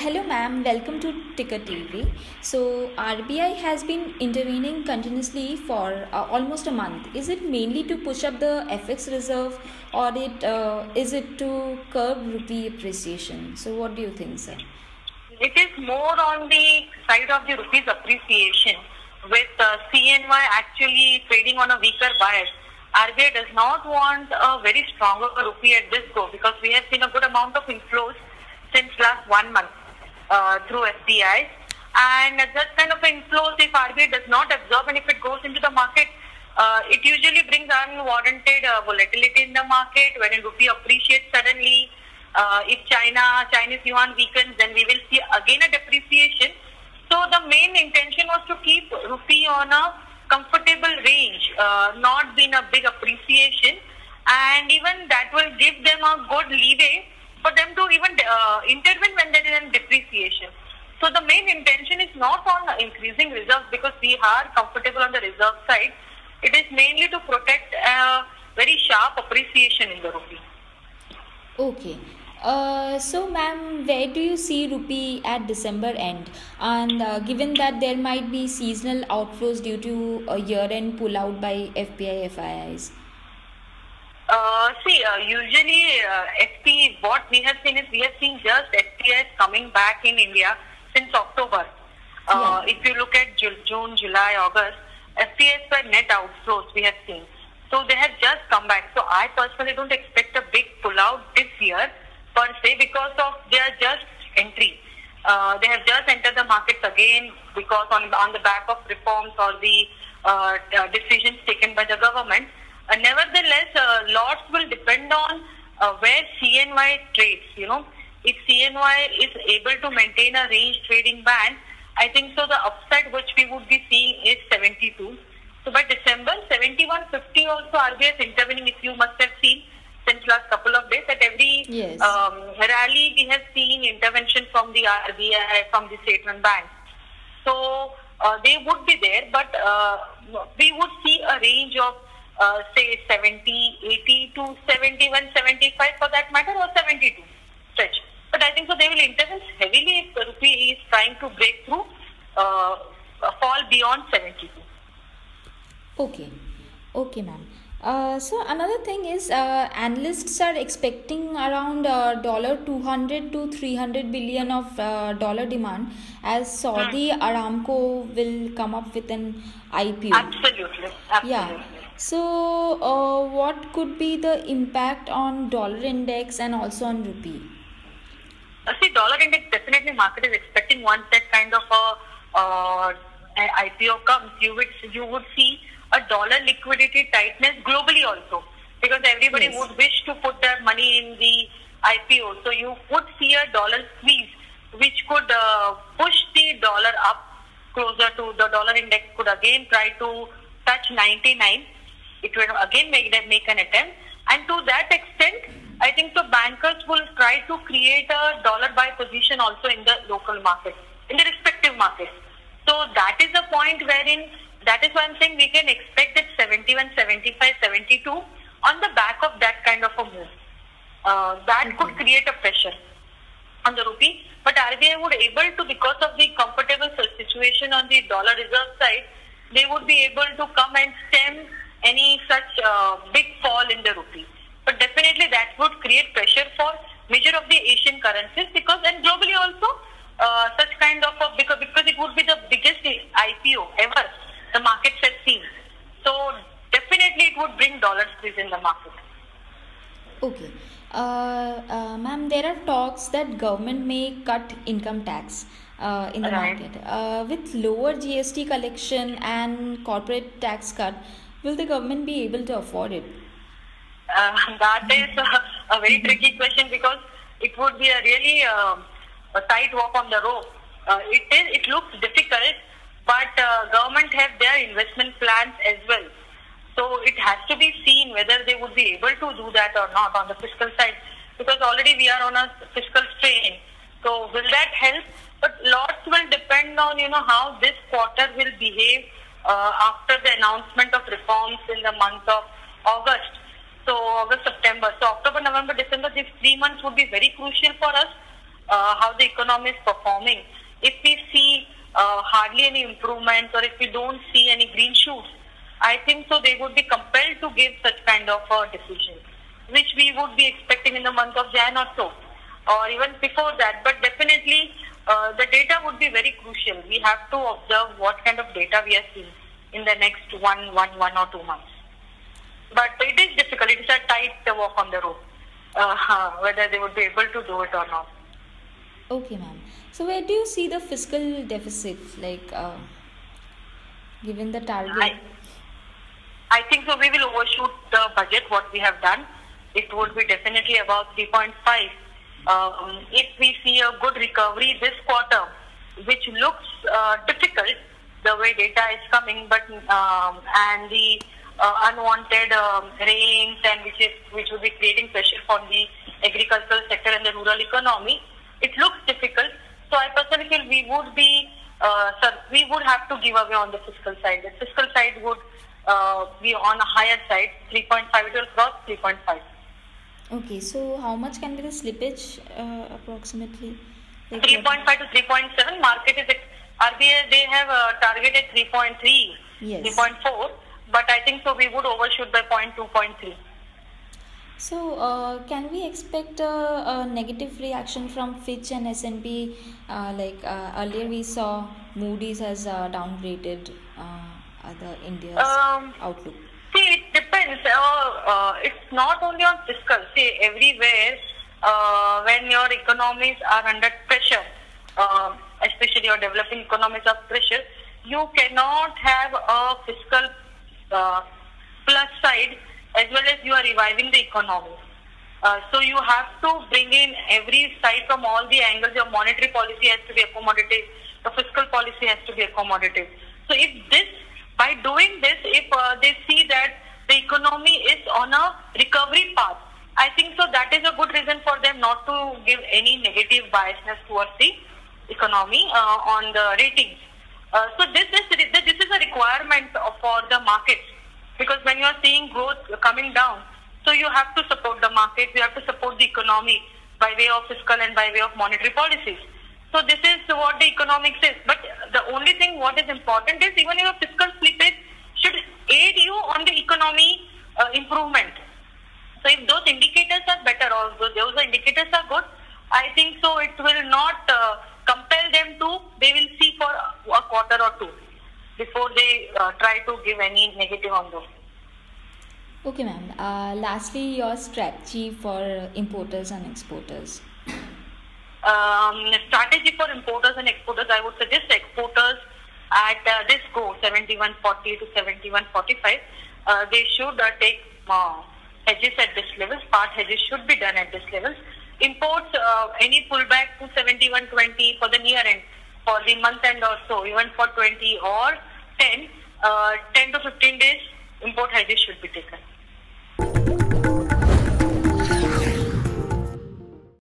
Hello, ma'am. Welcome to Ticker TV. So, RBI has been intervening continuously for almost a month. Is it mainly to push up the FX reserve, or is it to curb rupee appreciation? So, what do you think, sir? It is more on the side of the rupee's appreciation, with CNY actually trading on a weaker bias. RBI does not want a very stronger rupee at this go, because we have seen a good amount of inflows since last 1 month through FDIs. And that kind of inflows, if RBI does not absorb and if it goes into the market, it usually brings unwarranted volatility in the market. When a rupee appreciates suddenly, if Chinese yuan weakens, then we will see again a depreciation. So the main intention was to keep rupee on a comfortable range, not being a big appreciation, and even that will give them a good leeway for them to even intervene when there is a depreciation. So the main intention is not on increasing reserves, because we are comfortable on the reserve side. It is mainly to protect very sharp appreciation in the rupee. Okay. So, ma'am, where do you see rupee at December end? And given that there might be seasonal outflows due to a year-end pullout by FPI FIIs? Usually FP, what we have seen is we have seen just FPIs coming back in India since October. If you look at June, July, August, FPIs were net outflows we have seen. So they have just come back. So I personally don't expect a big pullout this year per se, because of their just entry. They have just entered the markets again because on the back of reforms or the decisions taken by the government. Nevertheless, lots will depend on where CNY trades. If CNY is able to maintain a range trading band, I think so the upside which we would be seeing is 72. So by December, 71.50 also RBI is intervening, if you must have seen since last couple of days. At every rally, we have seen intervention from the RBI, from the state-run banks. So they would be there, but we would see a range of say 70, 80 to 71, 75 for that matter, or 72 stretch. But I think so they will intervene heavily if the rupee is trying to break through, fall beyond 72. Okay, ma'am. So another thing is, analysts are expecting around $200 to $300 billion of dollar demand, as Saudi Aramco will come up with an IPO. Absolutely. Yeah. So what could be the impact on dollar index and also on rupee? See, dollar index, definitely market is expecting once that kind of a IPO comes, you would see a dollar liquidity tightness globally also, because everybody would wish to put their money in the IPO. So you would see a dollar squeeze, which could push the dollar up closer to the dollar index. Could again try to touch 99. It will again make an attempt, and to that extent, I think so bankers will try to create a dollar buy position also in the local market, in the respective markets. So that is the point wherein, that is why I'm saying we can expect that 71, 75, 72 on the back of that kind of a move. That could create a pressure on the rupee. But RBI would able to, because of the comfortable situation on the dollar reserve side, they would be able to come and stem any such big fall in the rupee. But definitely that would create pressure for major of the Asian currencies, because, and globally also, such kind of because it would be the biggest IPO ever the markets have seen. So definitely it would bring dollar squeeze in the market. Okay. Ma'am, there are talks that government may cut income tax in the market. With lower GST collection and corporate tax cut, will the government be able to afford it? That is a very tricky question, because it would be a really a tight walk on the rope. It looks difficult, but government have their investment plans as well. So it has to be seen whether they would be able to do that or not on the fiscal side, because already we are on a fiscal strain. So will that help? But lots will depend on how this quarter will behave after the announcement of reforms in the month of August. So August, September. So October, November, December, these 3 months would be very crucial for us how the economy is performing. If we see hardly any improvements, or if we don't see any green shoots, I think so they would be compelled to give such kind of a decision, which we would be expecting in the month of Jan or so, or even before that. But definitely, the data would be very crucial. We have to observe what kind of data we are seeing in the next one or 2 months. But it is difficult. It is a tight walk on the road, whether they would be able to do it or not. Okay, ma'am. So where do you see the fiscal deficit, given the target? I think so. We will overshoot the budget. What we have done, it would be definitely about 3.5. If we see a good recovery this quarter, which looks difficult, the way data is coming, but and the unwanted rains, and which will be creating pressure for the agricultural sector and the rural economy, it looks difficult. So I personally feel we would have to give away on the fiscal side. The fiscal side would be on a higher side, 3.5. It will cross 3.5. Okay, so how much can be the slippage approximately? 3.5 to 3.7. Market is RBI. They have targeted 3.3, yes, 3.4. But I think so we would overshoot by 0.2, 0.3. So can we expect a negative reaction from Fitch and S&P? Earlier we saw Moody's has downgraded the India's outlook. See, it depends. It's not only on fiscal. See, everywhere when your economies are under pressure, especially your developing economies are pressure, you cannot have a fiscal plus side as well as you are reviving the economy. So you have to bring in every side from all the angles. Your monetary policy has to be accommodative. The fiscal policy has to be accommodative. So by doing this, if they see that the economy is on a recovery path, I think so that is a good reason for them not to give any negative biasness towards the economy on the ratings. So this is a requirement for the markets, because when you are seeing growth coming down, so you have to support the market, you have to support the economy by way of fiscal and by way of monetary policies. So this is what the economics is. But the only thing what is important is even your fiscal slippage should aid you on the economy improvement. So if those indicators are better, or those indicators are good, I think so it will not compel them to. They will see for a quarter or two before they try to give any negative on those. Okay, ma'am. Lastly, your strategy for importers and exporters. Strategy for importers and exporters, I would suggest exporters at this go 71.40 to 71.45. They should take hedges at this level. Part hedges should be done at this level. Imports, any pullback to 71.20 for the near end, for the month end or so, even for 20 or 10 to 15 days, import hedges should be taken.